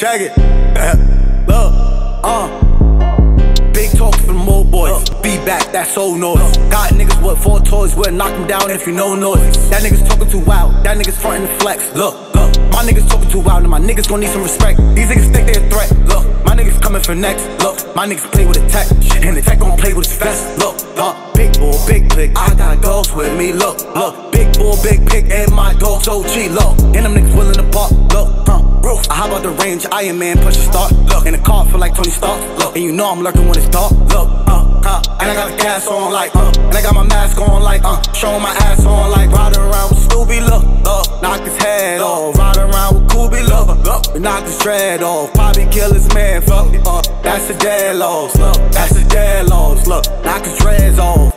check it. Look, big talk for them old boys. Feedback, that soul noise. Got niggas with 4 toys, we'll knock them down if you know noise. That niggas talking too wild, that niggas frontin' the flex. Look, my niggas talking too wild, and my niggas gon' need some respect. These niggas think they a threat. Look, my niggas coming for next. Look, my niggas play with the tech, and the tech gon' play with his vest. Look, big bull, big pig, I got girls with me. Look, big bull, big pig, and my dog's OG. Look, and them niggas willing to park. Look, roof. I hop out the range, Iron Man, push a start. Look, in the car feel like Tony Stark. Look, and you know I'm lurking when it's dark. Look, and I got the gas on like, and I got my mask on like, showing my ass on like, riding around with Scooby. Look, knock his head off, riding around with Scooby. Look, we knock his dread off, probably kill his man. Fuck, that's the dead loss. Look, that's the dead loss. Look, knock his dreads off.